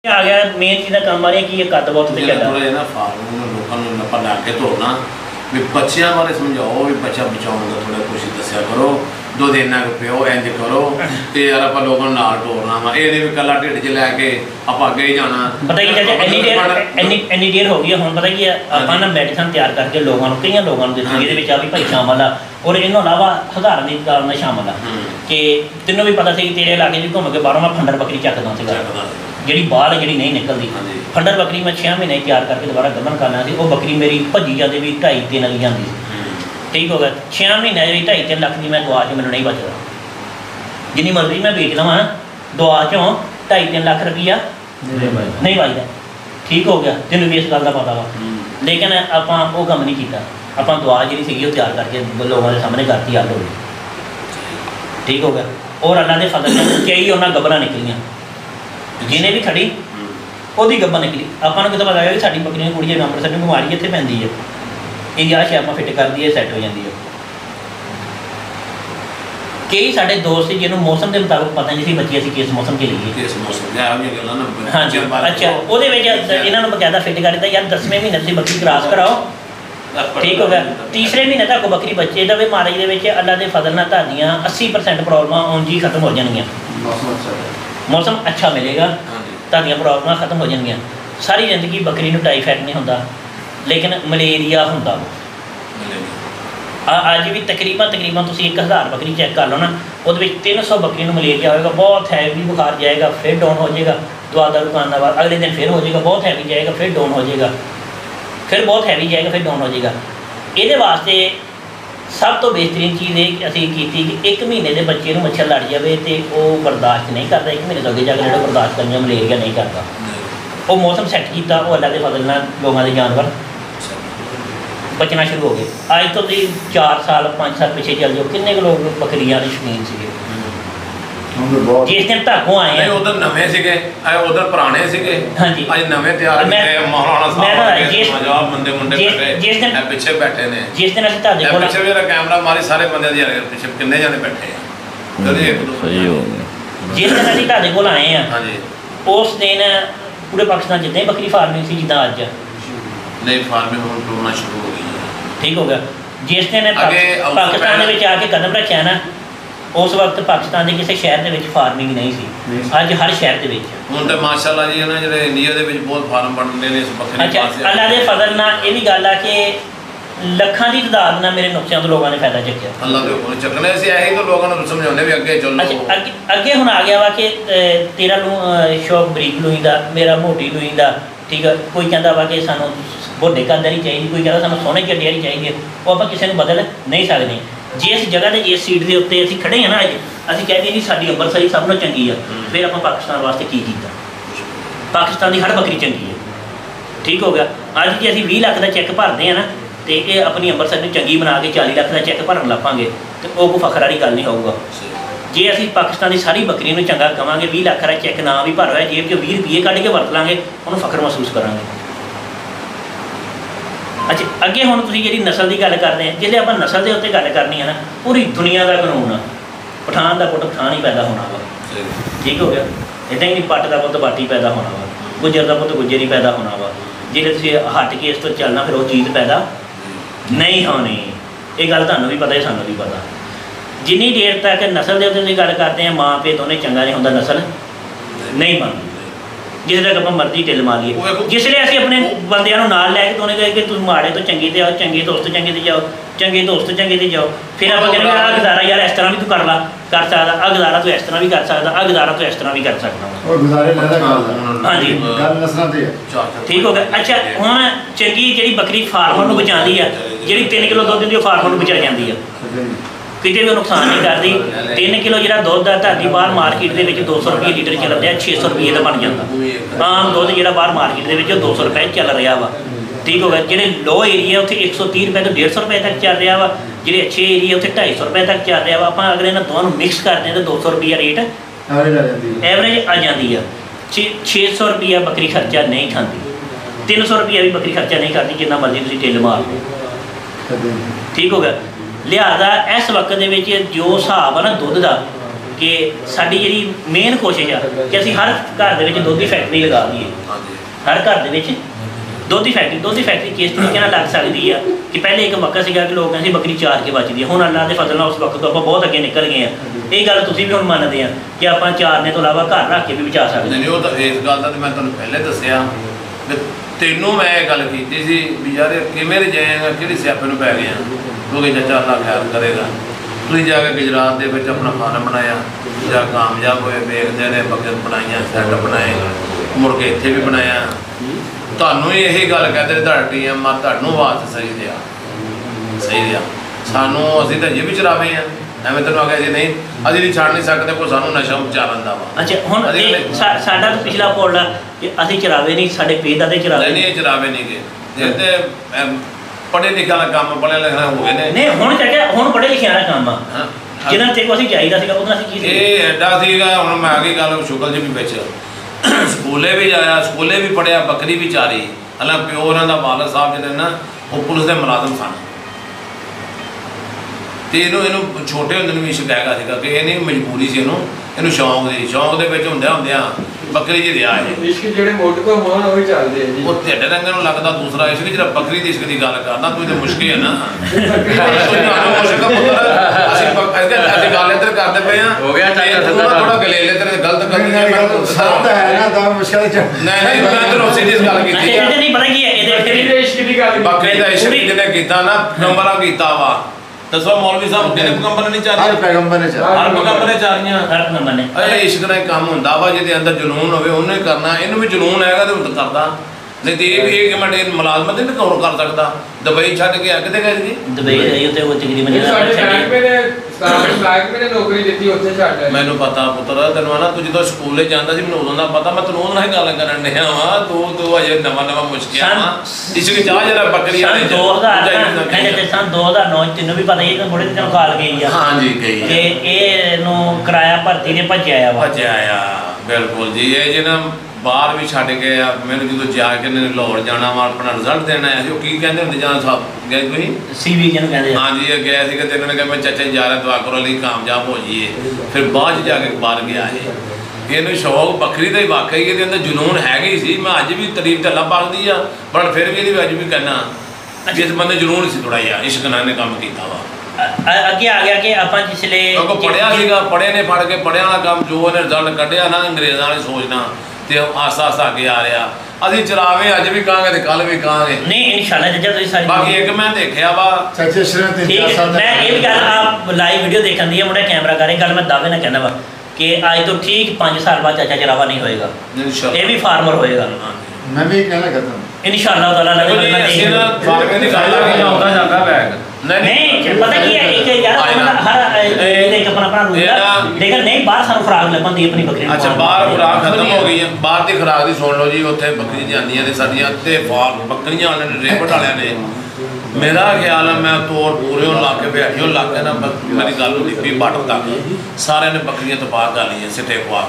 आ गया मेन चीज़ काम आ रही है कि ये कद बहुत थोड़ा ना फार्म लोगों को ला के धोना भी बच्चों बारे समझाओ भी बच्चा बचाने का थोड़ा कुछ दसिया करो दुध इन्ना पियो इंज करो तो यार आप लोगों नाल टोरना वा ये नहीं भी कला ढिड च लैके आप अगे ही जाना पता की इन्नी देर हो गई हम पता की अपना ना मेडिसन तैयार करके लोगों को कई लोगों को दिती ये भी भाई शामिल आ और इन्हों अलावा साधारण कारण शामिल आ कि तेनों भी पता सी तेरे इलाके में घूम के बाहरों मैं फंडर बकरी चकदा सीगा जी बाल जी नहीं निकलती फंडर बकरी मैं 6 महीने तैयार करके दोबारा गबन करना सी वो बकरी मेरी भजी जाती भी 2.5-3 लग जाती ठीक हो गया 6 महीने 2.5-3 लाख की मैं दुआ चो मैंने नहीं बचता जिनी मर्जी मैं बेच लवां दुआ चों 2.5-3 लाख रुपया नहीं बचता ठीक हो गया तेन भी इस गल का पता वा लेकिन आप वो काम नहीं किया आप दुआ जी सी तैयार करके लोगों के सामने करती हल हो गई ठीक हो गया और अल्लाह के फजल कई उन्होंने गबना निकलियां जिन्हें भी खड़ी ਉਹਦੀ ਗੱਬਾ निकली ਆਪਾਂ ਨੂੰ ਕਿਤੇ ਪਤਾ ਲੱਗਾ ਕਿ ਸਾਡੀ ਬੱਕਰੀਆਂ ਕੁੜੀਆਂ ਨੰਬਰ ਸਾਨੂੰ ਬਿਮਾਰੀ ਇੱਥੇ ਪੈਂਦੀ ਹੈ ਇਹ ਆ ਸ਼ਾਪਾਂ ਫਿੱਟ ਕਰਦੀ ਹੈ ਸੈੱਟ ਹੋ ਜਾਂਦੀ ਹੈ ਕਈ ਸਾਡੇ ਦੋਸਤ ਜਿਹਨੂੰ ਮੌਸਮ ਦੇ ਮੁਤਾਬਕ ਪਤਾ ਨਹੀਂ ਸੀ ਬੱਚੇ ਅਸੀਂ ਕਿਸ ਮੌਸਮ 'ਚ ਲਈਏ ਕਿਸ ਮੌਸਮ ਦਾ ਆ ਗੱਲਾਂ ਨਾ ਹਾਂਜੀ ਅੱਛਾ ਉਹਦੇ ਵਿੱਚ ਇਹਨਾਂ ਨੂੰ ਬਕਾਇਦਾ ਫਿੱਟ ਕਰ ਦਿੱਤਾ ਯਾਰ 10ਵੇਂ ਮਹੀਨੇ ਤੁਸੀਂ ਬੱਕਰੀ ਕ੍ਰਾਸ ਕਰਾਓ ठीक हो गया तीसरे महीने तक बकरी बच्चे दे महाराज के अल्लाह के फजल नाल तुहाडियां 80% प्रॉब्लम उंज ही खत्म हो जाएंगियां मौसम अच्छा मिलेगा तुहाडियां प्रॉब्लम खत्म हो जाएंगियां सारी जिंदगी बकरी नूं टाईफाइड नहीं होंदा लेकिन मलेरिया होंदा अज भी तकरीबन तुसीं 1000 बकरी चैक कर लो ना वो 300 बकरी नूं मलेरिया होएगा बहुत हैवी बुखार जाएगा फिर डाउन हो जाएगा दवा दारू खाने के बाद अगले दिन फिर हो जाएगा बहुत हैवी जाएगा फिर डाउन हो जाएगा फिर बहुत हैवी जाएगा फिर डाउन हो जाएगा ये वास्ते सब तो बेहतरीन चीज़ ये असीं कीती कि 1 महीने के बच्चे को मच्छर लड़ जाए तो वह बर्दाश्त नहीं करता 1 महीने तो अगे जाकर जो बर्दाश्त करना मलेरिया नहीं करता वो मौसम सैट किया वो अल्लाह के फजल नाल लोगों के जानवर बचना शुरू हो गए अज तो 4 साल 5 साल पिछले चल जाओ किन्ने लोग बकरियां के शौकीन से जिस दिन धागों आए हैं उधर नवे सीगे उधर पुराने सीगे हाँ जी अज नवे तैयार कीते मौलाना साहब पंजाब बंदे मुंडे जिस दिन पीछे बैठे ने जिस दिन असं धागे कोल पीछे मेरा कैमरा मारी सारे बंदे दी पीछे किन्ने जाने बैठे हैं चलिए सही हो गया जिस दिन असं धागे कोल आए हैं हां जी उस दिन पूरे पाकिस्तान जितने बकरी फार्मिंग सी जिदा अज नहीं फार्मिंग होना शुरू हो गई ठीक हो गया जिस दिन पाकिस्तान में आके कदम रखा ना उस वक्त पाकिस्तान के किसी शहर के फार्मिंग नहीं सी अज हर शहर के हुण ते माशाअल्लाह जी ना जिहड़े इंडिया दे विच बहुत फार्म बनदे ने इस बकरी अच्छा अल्लाह दे फजल नाल ये भी गल आ कि लखां दी तादाद नाल मेरे नुक्सियां तो लोगों ने फायदा चुक्या अल्लाह दे हुक्म चकने से यही तो लोगों को समझाने भी अगे चलो अच्छा अगे हुण आ गया वा कि तेरा शौक बरीक लूई दा मेरा मोटी लूई दा ठीक है कोई कहता वा कि सानू वड्डे कद वाली चाहिए कोई कहता सानू सोहने चड्डे वाली चाहिए वो आप किसी को बदल नहीं सकते जिस जगह से जिस सीट के उत्ते असीं खड़े हैं ना अज असीं कहते जी साडी अंबरसरी सब नालों चंगी है फिर आप पाकिस्तान वास्ते की कीता पाकिस्तान की हर बकरी चंगी है ठीक हो गया अज जे असीं 20 लाख का चैक भरते हैं ना तो ये अपनी अंबरसर नूं चंगी बना के 40 लाख का चैक भरन लपांगे तो वो कोई फखर वाली गल नहीं होगा जे असीं पाकिस्तान की सारी बकरी नूं चंगा कहांगे 20 लाख का चैक ना भी भर होया जेब चों 20 रुपये कढ़ के वरत लांगे उन्होंने फखर महसूस करांगे अच्छा अगे हुण तुसीं जिहड़ी नस्ल की गल करदे हैं जिसले आपां नस्ल के उत्ते गल करनी है ना पूरी दुनिया का कानून आ पठान का पुट पठान ही पैदा होना वा ठीक हो गया इदां ही नहीं पट्ट का पुत पट्ट ही पैदा होना वा गुज्जर का पुत गुज्जर ही पैदा होना वा जिहड़े तुसीं हट के इस तो चलना फिर वो चीज़ पैदा नहीं होनी ये गल तुहानूं भी पता है सानूं भी पता जिन्नी देर तक नस्ल के उत्ते गल करते हैं माँ प्यो दोनों चंगा नहीं होंदा नस्ल नहीं बनती जिस तक आप मर्जी ढिल मार लीए जिसले असीं अपने बंदियां नूं नाल लैके उन्हें कहे कि तुम माड़े तो चंगे ते आओ चंगे दोस्त चंगे ते जाओ चंगे दोस्त चंगे ते जाओ फिर आप कहेंगे आ गुजारा यार इस तरह भी तू कर ला कर सकदा आ गुजारा तू इस तरह भी कर सकदा आ गुजारा तू इस तरह भी कर सकदा हाँ जी ठीक हो गया अच्छा हुण चंगी जिहड़ी बकरी फार्मर नूं बचांदी है जिहड़ी 3 किलो दुध दिंदी फार्मर नूं बचा जांदी है किते भी नुकसान नहीं करती 3 किलो जो दुध है धरती बाहर मार्केट के 200 रुपये लीटर चल रहा 600 रुपये का बन जाता आम दुध जो बाहर मार्केट के 200 रुपये चल रहा वा ठीक हो गया जो लो एरिया उत्थे 130 रुपये तो 150 रुपये तक चल रहा वा जो अच्छे एरिया उत्थे 250 रुपये तक चल रहा वा आप अगर इन्होंने दोनों मिक्स करते हैं तो 200 रुपया रेट एवरेज आ जाती है 600 रुपया बकरी खर्चा नहीं खाती 300 रुपया भी बकरी खर्चा नहीं करती जिन्ना मर्जी तुसीं ढिल मार लो ठीक हो गया लिहाजा इस वक्त जो हिसाब है ना दुध का ਕਿ ਸਾਡੀ ਜਿਹੜੀ ਮੇਨ ਕੋਸ਼ਿਸ਼ ਆ ਕਿ ਅਸੀਂ ਹਰ ਘਰ ਦੇ ਵਿੱਚ ਦੁੱਧ ਦੀ ਫੈਕਟਰੀ ਲਗਾ ਦਈਏ। ਹਰ ਘਰ ਦੇ ਵਿੱਚ ਦੁੱਧ ਦੀ ਫੈਕਟਰੀ ਕਿਸ ਤਰੀਕੇ ਨਾਲ ਲੱਗ ਸਕਦੀ ਆ ਕਿ ਪਹਿਲੇ ਇੱਕ ਵਕਤ ਸੀਗਾ ਕਿ ਲੋਕ ਕਹਿੰਦੇ ਬੱਕਰੀ ਚਾਰ ਕੇ ਬਚਦੀ ਹੈ, ਹੁਣ ਅੱਲਾ ਦੇ ਫਜ਼ਲ ਨਾਲ ਉਸ ਵਕਤ ਤੋਂ ਆਪਾਂ ਬਹੁਤ ਅੱਗੇ ਨਿਕਲ ਗਏ ਆ। ਇਹ ਗੱਲ ਤੁਸੀਂ ਵੀ ਹੁਣ ਮੰਨਦੇ ਆ ਕਿ ਆਪਾਂ ਚਾਰਨੇ ਤੋਂ ਇਲਾਵਾ ਘਰ ਰੱਖ ਕੇ ਵੀ ਬਚਾ ਸਕਦੇ। ਨਹੀਂ, ਉਹ ਤਾਂ ਇਸ ਗੱਲ ਦਾ ਮੈਂ ਤੁਹਾਨੂੰ ਪਹਿਲੇ ਦੱਸਿਆ ਵੀ ਤੈਨੂੰ ਮੈਂ ਇਹ ਗੱਲ ਕੀਤੀ ਸੀ ਵੀ ਯਾਰ ਕਿਵੇਂ ਜਾਏਗਾ, ਕਿਹੜੀ ਸਿਆਪੇ ਨੂੰ ਪੈ ਗਿਆ, ਕਿਉਂਕਿ ਚਾਚਾ ਅੱਲਾ ਖੈਰ ਕਰੇਗਾ। ਤੁਸੀਂ ਜਾ ਕੇ ਗੁਜਰਾਤ ਦੇ ਵਿੱਚ ਆਪਣਾ ਫਾਰਮ ਬਣਾਇਆ ਜਾਂ ਕਾਮਯਾਬ ਹੋਏ, ਵੇਖਦੇ ਨੇ ਬੱਕਰ ਬਣਾਈਆਂ, ਸੈੱਟ ਬਣਾਏ, ਮੁੜ ਕੇ ਇੱਥੇ ਵੀ ਬਣਾਇਆ। ਤੁਹਾਨੂੰ ਇਹੀ ਗੱਲ ਕਹਿੰਦੇ ਤੁਹਾਡਾ ਟੀਐਮ ਆ ਤੁਹਾਨੂੰ ਆਵਾਜ਼ ਸਹੀ ਦਿਆ ਸਾਨੂੰ, ਅਸੀਂ ਤਾਂ ਇਹ ਵੀ ਚਰਾਵੇ ਆ। ਐਵੇਂ ਤੈਨੂੰ ਆ ਗਿਆ ਜੀ ਨਹੀਂ ਅਸੀਂ ਨਹੀਂ ਛੱਡ ਨਹੀਂ ਸਕਦੇ, ਕੋਈ ਸਾਨੂੰ ਨਸ਼ਾ ਉਚਾਰਨ ਦਾ ਵਾ। ਅੱਛਾ ਹੁਣ ਸਾਡਾ ਤਾਂ ਪਿਛਲਾ ਪੌੜਾ ਕਿ ਅਸੀਂ ਚਰਾਵੇ ਨਹੀਂ, ਸਾਡੇ ਪੇਦਾਦੇ ਚਰਾਵੇ ਨਹੀਂ, ਚਰਾਵੇ ਨਹੀਂ ਗਏ ਤੇ ਪੜ੍ਹੇ ਲਿਖਿਆ ਦਾ ਕੰਮ, ਪੜ੍ਹਿਆ ਲਿਖਿਆ ਹੋ ਗਏ ਨੇ। ਨਹੀਂ ਹੁਣ ਚਾਚਾ ਹੁਣ ਪੜ੍ਹੇ ਲਿਖਿਆ ਦਾ ਕੰਮ ਆ ਜਿਹਨਾਂ ਤੇ ਅਸੀਂ ਚਾਹੀਦਾ ਸੀਗਾ ਉਹਨਾਂ ਅਸੀਂ ਕੀ ਇਹ ਐਡਾ ਸੀਗਾ। ਹੁਣ ਮੈਂ ਆ ਗਈ ਗੱਲ ਸ਼ੁਕਲ ਜੀ ਵੀ ਵਿੱਚ ਸਕੂਲੇ ਵੀ ਜਾਇਆ, ਸਕੂਲੇ ਵੀ ਪੜ੍ਹਿਆ, ਬੱਕਰੀ ਵੀ ਚਾਰੀ। ਹਾਲਾਂ ਪਿਓ ਉਹਨਾਂ ਦਾ ਵਾਲਦ ਸਾਹਿਬ ਜਿਹੜੇ ਨਾ ਉਹ ਪੁਲਿਸ ਦੇ ਮੁਲਾਜ਼ਮ ਸਨ ਤੇ ਇਹਨੂੰ ਛੋਟੇ ਹੁੰਦੇ ਨੂੰ ਵੀ ਇਸ਼ਕ ਹੈਗਾ ਸੀਗਾ ਕਿ ਇਹ ਨਹੀਂ ਮਜਬੂਰੀ ਸੀ, ਇਹਨੂੰ ਸ਼ੌਂਕ ਦੇ ਵਿੱਚ ਹੁੰਦਿਆਂ ਬੱਕਰੀ ਜੀ ਰਿਹਾ ਹੈ। ਇਸ਼ਕ ਜਿਹੜੇ ਮੋਢ ਤੋਂ ਹੋਣ ਉਹ ਹੀ ਚੱਲਦੇ ਆ ਜੀ। ਉਹ ਢਿੱਡ ਰੰਗ ਨੂੰ ਲੱਗਦਾ ਦੂਸਰਾ ਇਸ਼ਕ, ਜਿਹੜਾ ਬੱਕਰੀ ਦੀ ਇਸ਼ਕ ਦੀ ਗੱਲ ਕਰਦਾ ਤੂੰ ਤੇ ਮੁਸ਼ਕਿਲ ਹੈ ਨਾ। ਅਸੀਂ ਗੱਲ ਇੱਧਰ ਕਰਦੇ ਪਏ ਆ ਹੋ ਗਿਆ ਥੋੜਾ ਗਲੇਲੇ ਤੇਰੇ ਗਲਤ ਕਰਨੀ ਹੈ। ਨਹੀਂ ਮੈਂ ਤਾਂ ਉਸੇ ਦੀ ਗੱਲ ਕੀਤੀ ਹੈ। ਨਹੀਂ ਪਤਾ ਕੀ ਹੈ ਇਹਦੇ ਇਸ਼ਕ ਦੀ ਗੱਲ, ਬੱਕਰੀ ਦਾ ਇਸ਼ਕ ਜਿਹਨੇ ਕੀਤਾ ਨਾ ਪੈਗੰਬਰਾਂ ਕੀਤਾ ਵਾ। ਦੱਸੋ ਮੌਲਵੀ ਸਾਹਿਬ ਕਿਹਨੇ ਪੈਗੰਬਰ ਨੇ ਚਾਰੀਆਂ? ਹਰ ਪੈਗੰਬਰ ਨੇ ਚਾਰੀਆਂ। ਇਹ ਇਸ਼ਕ ਦਾ ਕੰਮ ਹੁੰਦਾ ਵਾ, ਜਿਹਦੇ ਅੰਦਰ ਜਨੂਨ ਹੋਵੇ ਉਹਨੇ ਕਰਨਾ। ਇਹਨੂੰ ਵੀ ਜਨੂਨ ਹੈਗਾ ਤੇ ਉਹ ਕਰਦਾ। ਨਹੀਂ ਤੇ ਇਹ ਵੀ ਇੱਕ ਮਿੰਟ ਮੁਲਾਜ਼ਮਤ ਨਹੀਂ ਕੌਣ ਕਰ ਸਕਦਾ। ਦੁਬਈ ਛੱਡ ਕੇ ਕਿਤੇ ਗਏ ਜੀ? ਦੁਬਈ ਰਹੀ ਉੱਥੇ ਉਹ ਤਕਰੀਬਨ ਨੌਕਰੀ ਦਿੱਤੀ ਉੱਥੇ ਛੱਡ। ਮੈਨੂੰ ਪਤਾ ਪੁੱਤਰ ਤੈਨੂੰ ਨਾ, ਤੂੰ ਜਦੋਂ ਸਕੂਲੇ ਜਾਂਦਾ ਸੀ ਮੈਨੂੰ ਉਦੋਂ ਦਾ ਪਤਾ। ਮੈਂ ਤੈਨੂੰ ਉਹਨਾਂ ਨਾਲ ਗੱਲ ਕਰਨ ਡਿਆ ਵਾ, ਤੂੰ ਅਜੇ ਨਵਾਂ ਮੁਸ਼ਕਿਲ ਆ। ਇਸ਼ਕ ਚਾਹ ਜਰਾ ਬੱਕਰੀ ਵਾਲੇ 2009 ਤੈਨੂੰ ਵੀ ਪਤਾ ਹੀ ਹੈ ਬੜੇ ਦਿਨ ਕਾਲ ਗਈ ਆ। ਹਾਂਜੀ ਗਈ ਕਿ ਇਹਨੂੰ ਕਿਰਾਇਆ ਭਰਤੀ ਨੇ ਭੱਜਿਆ ਆ। ਬਿਲਕੁਲ ਜੀ। ਇਹ ਜਿਹਨਾਂ ਬਾਹਰ ਵੀ ਛੱਡ ਗਏ ਆ ਮੈਨੂੰ, ਜਦੋਂ ਜਾ ਕੇ ਲਾਹੌਰ ਜਾਣਾ ਵਾ ਆਪਣਾ ਰਿਜ਼ਲਟ ਦੇਣਾ ਹੈ, ਉਹ ਕੀ ਕਹਿੰਦੇ ਹੁੰਦੇ ਜਾਂ ਸਾਹਿਬ ਗਏ ਤੁਸੀਂ CV ਜਿਹਨੂੰ ਕਹਿੰਦੇ ਹਾਂਜੀ ਇਹ ਗਏ ਸੀਗੇ ਤੇ ਇਹਨਾਂ ਨੇ ਕਿਹਾ ਮੈਂ ਚਾਚਾ ਜਾ ਰਿਹਾ ਦੁਆ ਕਰੋ ਲਈ ਕਾਮਯਾਬ ਹੋ ਜਾਈਏ। ਫਿਰ ਬਾਅਦ 'ਚ ਜਾ ਕੇ ਬਾਹਰ ਗਿਆ ਇਹਨੂੰ ਸ਼ੌਕ ਬੱਕਰੀ ਦਾ ਹੀ ਵਾਕਈ ਇਹਦੇ ਅੰਦਰ ਜਨੂਨ ਹੈਗਾ ਹੀ ਸੀ। ਮੈਂ ਅੱਜ ਵੀ ਤਾਰੀਫ ਤੇ ਅੱਲਾ ਪਾਕਦੀ ਆ, ਪਰ ਫਿਰ ਵੀ ਇਹਦੀ ਅੱਜ ਵੀ ਕਹਿਣਾ ਜਿਸ ਬੰਦੇ ਜਨੂਨ ਸੀ ਥੋੜਾ ਜਿਹਾ ਇਸ਼ਕ ਨਾਲ ਨੇ ਕੰਮ ਕੀਤਾ ਵਾ। ਅੱਗੇ ਆ ਗਿਆ ਕਿ ਆਪਾਂ ਜਿਸਲੇ ਪੜ੍ਹਿਆ ਸੀਗਾ, ਪੜ੍ਹੇ ਨੇ ਫੜ ਕੇ ਪੜ੍ਹਿਆ ਵਾਲਾ ਕੰਮ ਜੋ ਉਹਨੇ ਰਿਜ਼ਲਟ ਕੱਢਿਆ ਨਾ ਅੰਗਰੇਜ਼ਾਂ ਨੇ ਸੋਚਣਾ ਤੇ ਆਸਤਾ ਅੱਗੇ ਆ ਰਿਹਾ। ਅਸੀਂ ਚਰਾਵੇ ਅੱਜ ਵੀ ਕਹਾਂਗੇ ਤੇ ਕੱਲ ਵੀ ਕਹਾਂਗੇ। ਨਹੀਂ ਇਨਸ਼ਾਅੱਲਾ ਜੱਜਾ ਤੁਸੀਂ ਸਾਰੀ ਬਾਕੀ ਇੱਕ ਮੈਂ ਦੇਖਿਆ ਵਾ ਚਾਚੇ ਸ਼ਰਨ ਤੇ ਮੈਂ ਇਹ ਵੀ ਗੱਲ ਆਪ ਲਾਈਵ ਵੀਡੀਓ ਦੇਖਣ ਦੀ ਹੈ, ਮੁੰਡਾ ਕੈਮਰਾ ਕਰੇ ਗੱਲ ਮੈਂ ਦਾਅਵੇ ਨਾਲ ਕਹਿੰਦਾ ਵਾ ਕਿ ਅੱਜ ਤੋਂ ਠੀਕ 5 ਸਾਲ ਬਾਅਦ ਚਾਚਾ ਚਰਾਵਾ ਨਹੀਂ ਹੋਏਗਾ, ਇਹ ਵੀ ਫਾਰਮਰ ਹੋਏਗਾ। ਮੈਂ ਵੀ ਕਹਿਣਾ ਕਰਦਾ ਇਨਸ਼ਾਅੱਲਾ ਤਾਲਾ ਫਾਰਮੇ ਦੀ ਗੱਲ ਆ ਆਉਂਦਾ ਜਾਂਦਾ ਬੈਗ ਨਹੀਂ ਪਤਾ ਕੀ ਹੈ ਇੱਕ ਯਾਰ ਹਰ ਇੱਕ ਆਪਣਾ ਰੂਲ ਲੇਕਿਨ ਨਹੀਂ ਬਾਹਰ ਸਾਨੂੰ ਖੁਰਾਕ ਲੱਭਣ ਦੀ ਆਪਣੀ ਬੱਕਰੀ। ਅੱਛਾ ਬਾਹਰ ਖੁਰਾਕ ਖਤਮ ਹੋ ਗਈ ਹੈ। ਬਾਹਰ ਦੀ ਖੁਰਾਕ ਦੀ ਸੁਣ ਲਓ ਜੀ। ਉੱਥੇ ਬੱਕਰੀ ਜਾਂਦੀਆਂ ਨੇ ਸਾਡੀਆਂ ਤੇ ਬੱਕਰੀਆਂ ਵਾਲਿਆਂ ਨੇ ਰੇਪਟ ਵਾਲਿਆਂ ਨੇ ਮੇਰਾ ਖਿਆਲ ਹੈ ਮੈਂ ਤੋੜ ਪੂਰੇ ਲਾ ਕੇ ਬੈਠਿਓ ਲਾ ਕੇ ਨਾ ਮੇਰੀ ਗੱਲ ਹੁੰਦੀ ਪੀ ਬਾਟਰ ਤੱਕ ਸਾਰਿਆਂ ਨੇ ਬੱਕਰੀਆਂ ਤਬਾਹ ਕਰ ਲਈਆਂ ਸਿੱਟੇ ਖਵਾ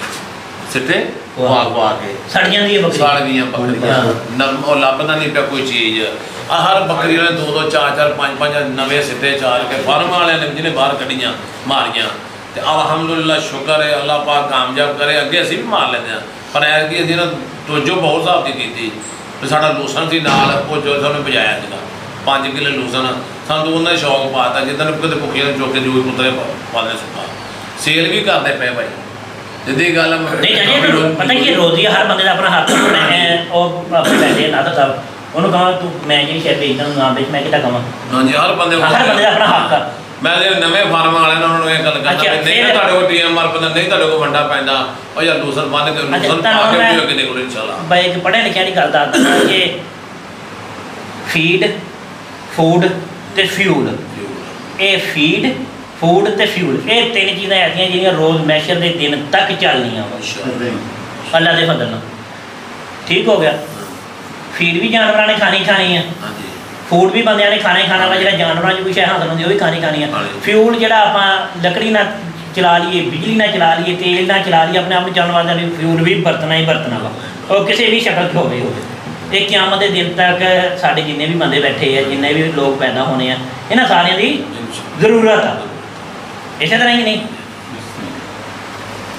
ਕੇ ਸੜੀਆਂ ਦੀਆਂ ਬੱਕਰੀਆਂ ਨਰਮ ਉਹ ਲੱਭਦਾ ਨਹੀਂ ਪਿਆ ਕੋਈ ਚੀਜ਼। ਆ ਹਰ ਬੱਕਰੀ ਵਾਲੇ 2-2 4-4 5-5 ਨਵੇਂ ਸਿੱਟੇ ਚਾਰ ਕੇ ਫਾਰਮ ਵਾਲਿਆਂ ਨੇ ਜਿਹਨੇ ਬਾਹਰ ਕੱਢੀਆਂ ਮਾਰੀਆਂ ਤੇ ਅਲਹਮਦੁਲਿਲਾ ਸ਼ੁਕਰ ਹੈ ਅੱਲਾਹ ਪਾਕ ਕਾਮਯਾਬ ਕਰੇ। ਅੱਗੇ ਅਸੀਂ ਵੀ ਮਾਰ ਲੈਂਦੇ ਹਾਂ ਪਰ ਐਤਕੀ ਅਸੀਂ ਨਾ ਤੋਜੋ ਬਹੁਤ ਹਿਸਾਬ ਦੀ ਕੀਤੀ ਤੇ ਸਾਡਾ ਲੂਸਨ ਸੀ ਨਾਲ ਉਹ ਜੋ ਸਾਨੂੰ ਬਜਾਇਆ ਸੀਗਾ 5 ਕਿੱਲੇ ਲੂਸਨ ਸਾਨੂੰ ਉਹਨਾਂ ਦਾ ਸ਼ੌਕ ਪਾਤਾ ਜਿੱਦਾਂ ਕਿਤੇ ਭੁੱਖੀਆਂ ਚੁੱਕ ਕੇ ਜੂਈ ਪੁੱਤਰੇ ਪਾਲੇ ਸੁੱਕਾ ਸੇਲ ਵੀ ਕਰਦੇ ਪਏ ਭਾਈ ਜਿੱਦੀ ਗੱਲ ਪਤਾ ਕੀ ਰੋਜ਼ੀ ਹਰ ਬੰਦੇ ਦਾ ਆਪਣਾ ਹੱਕ ਉਹ ਆਪਣੇ ਪੈਸੇ ਨਾ ਤਾਂ ਉਹਨੂੰ ਕਹਾਂ ਤੂੰ ਮੈਂ ਜਿਹੜੀ ਸ਼ਾਇਦ ਵੇਚਦਾ ਨਾ ਵੇਚ ਮੈਂ ਕਿੱਦਾਂ ਕਹਾਂ। ਹਾਂਜੀ ਹਰ ਬੰਦੇ ਦਾ ਆਪਣਾ ਹੱਕ ਆ। ਮੈਂ ਜਿਹੜੇ ਨਵੇਂ ਫਾਰਮ ਵਾਲਿਆਂ ਨਾਲ ਉਹਨਾਂ ਨੂੰ ਇਹ ਗੱਲ ਕਰਦਾ ਨਹੀਂ ਤੁਹਾਡੇ ਕੋਲ TMR ਪਤਾ ਨਹੀਂ ਤੁਹਾਡੇ ਕੋਲ ਵੰਡਾ ਪੈਂਦਾ ਉਹ ਯਾਰ ਦੂਸਰ ਬੰਨ ਕੇ ਲੂਸਨ ਪਾ ਕੇ ਵੀ ਅੱਗੇ ਨਿਕਲੋ ਇਨਸ਼ਾਅੱਲਾ। ਬਾਈ ਇੱਕ ਪੜ੍ਹਿਆ ਲਿਖਿਆ ਦੀ ਗੱਲ ਦੱਸਦਾ ਕਿ ਫੀਡ ਫੂਡ ਤੇ ਫਿਊਲ ਇਹ ਫੀਡ ਫੂਡ ਤੇ ਫਿਊਲ ਇਹ ਤਿੰਨ ਚੀਜ਼ਾਂ ਐਸੀਆਂ ਜਿਹੜੀਆਂ ਰੋਜ਼ ਮੈਸ਼ਰ ਦੇ ਦਿਨ ਤੱਕ ਚੱਲਣੀਆਂ ਵਾ ਅੱਲਾ ਦੇ ਫਜ਼ਲ ਨਾਲ। ਠੀਕ ਹੋ ਗਿਆ। ਫੀਡ ਵੀ ਜਾਨਵਰਾਂ ਨੇ ਖਾਣੀ ਆ, ਫੂਡ ਵੀ ਬੰਦਿਆਂ ਨੇ ਖਾਣਾ ਵਾ ਜਿਹੜਾ ਜਾਨਵਰਾਂ 'ਚ ਕੋਈ ਸ਼ੈ ਹਾਸਲ ਹੁੰਦੀ ਉਹ ਵੀ ਖਾਣੀ ਆ। ਫਿਊਲ ਜਿਹੜਾ ਆਪਾਂ ਲੱਕੜੀ ਨਾਲ ਚਲਾ ਲਈਏ ਬਿਜਲੀ ਨਾਲ ਚਲਾ ਲਈਏ ਤੇਲ ਨਾਲ ਚਲਾ ਲਈਏ ਆਪਣੇ ਆਪ ਨੂੰ ਜਾਨਵਰਾਂ ਦਾ ਫਿਊਲ ਵੀ ਵਰਤਣਾ ਵਾ ਉਹ ਕਿਸੇ ਵੀ ਸ਼ਕਲ 'ਚ ਹੋਵੇ। ਇਹ ਕਿਆਮਤ ਦੇ ਦਿਨ ਤੱਕ ਸਾਡੇ ਜਿੰਨੇ ਵੀ ਬੰਦੇ ਬੈਠੇ ਆ ਜਿੰਨੇ ਵੀ ਲੋਕ ਪੈਦਾ ਹੋਣੇ ਆ ਇਹਨਾਂ ਸਾਰਿਆਂ ਦੀ ਜ਼ਰੂਰਤ ਆ। ਇਸੇ ਤਰ੍ਹਾਂ ਹੀ ਨਹੀਂ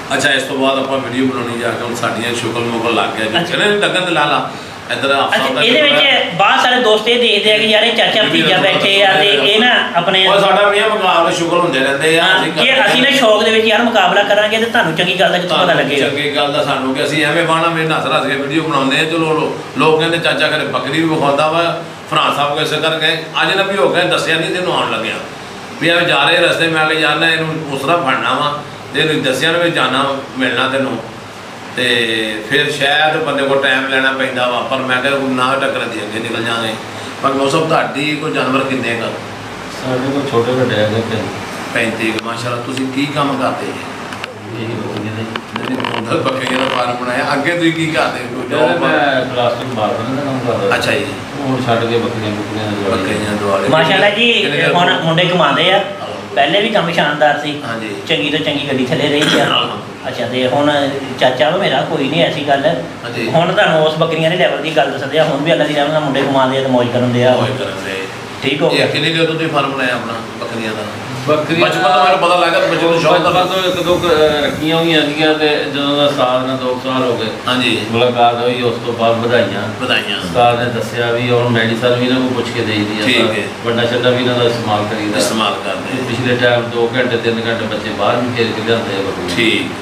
ਅੱਛਾ ਇਸ ਤੋਂ ਬਾਅਦ ਆਪਾਂ ਵੀਡੀਓ ਬਣਾਉਣੀ ਜਾ ਕੇ ਹੁਣ ਸਾਡੀਆਂ ਸ਼ੁਕਲ ਮੁਕਲ ਲੱਗ ਗਿਆ ਜੀ ਕਹਿੰਦੇ ਲੱਗਣ ਤੇ ਲਾ ਲਾ ਇੱਧਰ ਅੱਛਾ ਇਹਦੇ ਵਿੱਚ ਬਹੁਤ ਸਾਰੇ ਦੋਸਤ ਇਹ ਦੇਖਦੇ ਆ ਕਿ ਯਾਰ ਇਹ ਚਾਚਾ ਭਤੀਜਾ ਬੈਠੇ ਆ ਤੇ ਇਹ ਨਾ ਆਪਣੇ ਉਹ ਸਾਡਾ ਵੀ ਇਹ ਮੁਕਾਬਲੇ ਸ਼ੁਕਲ ਹੁੰਦੇ ਰਹਿੰਦੇ ਆ ਜੇ ਅਸੀਂ ਨਾ ਸ਼ੌਕ ਦੇ ਵਿੱਚ ਯਾਰ ਮੁਕਾਬਲਾ ਕਰਾਂਗੇ ਤੇ ਤੁਹਾਨੂੰ ਚੰਗੀ ਗੱਲ ਦਾ ਕਿੱਥੋਂ ਪਤਾ ਲੱਗੇਗਾ ਚੰਗੀ ਗੱਲ ਦਾ ਸਾਨੂੰ ਕਿ ਅਸੀਂ ਐਵੇਂ ਬਾਣਾ ਮੇਰੇ ਨਸ ਰਸ ਕੇ ਵੀਡੀਓ ਬਣਾਉਂਦੇ ਆ ਚਲੋ ਲੋਕ ਕਹਿੰਦੇ ਚਾਚਾ ਘਰੇ ਬੱਕਰੀ ਵੀ ਵਿਖਾਉਂਦਾ ਵਾ ਫਰਾਂਸ ਸਾਹਿਬ ਕਿਸੇ ਕਰਕੇ ਅੱਜ ਨਾ ਵੀ ਹੋ ਗਿਆ ਦੱਸਿਆ ਨਹੀਂ ਤੈਨੂੰ ਆਉਣ ਲੱਗਿਆ ਵੀ ਐਵੇਂ ਜਾ ਰਹੇ ਰਸਤੇ ਮੈਂ ਕੇ ਜਾਣਾ ਇਹਨੂੰ ਉਸ ਤਰ੍ਹਾਂ ਫੜਨਾ ਵਾ ਤੇ ਇਹਨੂੰ ਦੱਸਿਆ ਨਾ ਵੀ ਜਾਣਾ ਮਿਲਣਾ ਤੈਨੂੰ ਤੇ ਫਿਰ ਸ਼ਾਇਦ ਬੰਦੇ ਕੋਲ ਟਾਈਮ ਲੈਣਾ ਪੈਂਦਾ ਵਾ ਪਰ ਮੈਂ ਕਿਹਾ ਨਾ ਟੱਕਰ ਦੀ ਅੱਗੇ ਨਿਕਲ ਜਾਵਾਂਗੇ ਪਰ ਮੌਸਮ ਤੁਹਾਡੀ ਕੋਈ ਜਾਨਵਰ ਕਿੰਨੇ ਕੁ ਸਾਡੇ ਕੋਲ ਛੋਟੇ ਵੱਡੇ ਹੈਗੇ 35 ਮਾਸ਼ਾਅੱਲਾ ਤੁਸੀਂ ਕੀ ਕੰਮ ਕਰਦੇ ਇਹੀ ਬੱਕਰੀਆਂ ਦੇ ਬੱਕਰੀਆਂ ਦਾ ਫਾਰਮ ਬਣਾਇਆ ਅੱਗੇ ਤੁਸੀਂ ਕੀ ਕਰਦੇ ਪਹਿਲੇ ਮੈਂ ਪਲਾਸਟਿਕ ਮਾਰਬਲ ਦਾ ਕੰਮ ਕਰਦਾ ਅੱਛਾ ਜੀ ਹੁਣ ਛੱਡ ਕੇ ਬੱਕਰੀਆਂ ਦੁਆਲੇ ਮਾਸ਼ਾਅੱਲਾ ਜੀ ਹੁਣ ਮੁੰਡੇ ਕਮਾਉਂਦੇ ਆ ਪਹਿਲੇ ਵੀ ਕੰਮ ਸ਼ਾਨਦਾਰ ਸੀ ਹਾਂਜੀ ਚੰਗੀ ਤੋਂ ਚੰਗੀ ਗੱਡੀ ਥੱਲੇ ਰਹੀ ਆ ਅੱਛਾ ਤੇ ਹੁਣ ਚਾਚਾ ਵਾ ਮੇਰਾ ਕੋਈ ਨਹੀਂ ਐਸੀ ਗੱਲ ਹੁਣ ਤੁਹਾਨੂੰ ਉਸ ਬੱਕਰੀਆਂ ਦੇ ਲੈਵਲ ਦੀ ਗੱਲ ਦੱਸਦੇ ਆ ਹੁਣ ਵੀ ਅੱਲਾ ਦੀ ਰਹਿਮਤ ਨਾਲ ਮੁੰਡੇ ਕਮਾਉਂਦੇ ਆ ਤੇ ਮੌਜ ਕਰਨ ਦੇ ਆ ਠੀਕ ਹੋ ਗਿਆ ਕਿੰਨੇ ਦਿਨ ਤੋਂ ਤੁਸੀਂ ਫਾਰਮ ਬਣਾਇਆ ਆਪਣਾ ਬੱਕਰੀਆਂ ਦਾ ਬੱਕਰੀ ਬਚਪਨ ਤੋਂ ਮੈਨੂੰ ਪਤਾ ਲੱਗਾ ਬੱਚੇ ਨੂੰ ਸ਼ੌਕ ਬਚਪਨ ਤੋਂ ਇੱਕ ਦੋ ਰੱਖੀਆਂ ਹੋਈਆਂ ਸੀਗੀਆਂ ਤੇ ਜਦੋਂ ਦਾ ਸਾਲ ਨਾਲ 2 ਸਾਲ ਹੋ ਗਏ ਹਾਂਜੀ ਮੁਲਾਕਾਤ ਹੋਈ ਉਸ ਤੋਂ ਬਾਅਦ ਵਧਾਈਆਂ ਉਸਤਾਦ ਨੇ ਦੱਸਿਆ ਵੀ ਹੁਣ ਮੈਡੀਸਨ ਵੀ ਇਹਨਾਂ ਨੂੰ ਪੁੱਛ ਕੇ ਦੇਈਦੀ ਆ ਠੀਕ ਹੈ ਵੱਡਾ ਛੱਡਾ ਵੀ ਇਹਨਾਂ ਦਾ ਇਸਤੇਮਾਲ ਕਰੀਦਾ ਇਸਤੇਮਾਲ ਕਰਦੇ ਪਿਛਲੇ ਟਾਈਮ 2 ਘੰਟੇ 3 ਘੰਟੇ ਬੱਚੇ ਬਾਹਰ ਵੀ ਖੇਡ ਕੇ ਲਿਆਉਂਦੇ ਆ ਬੱਕਰੀ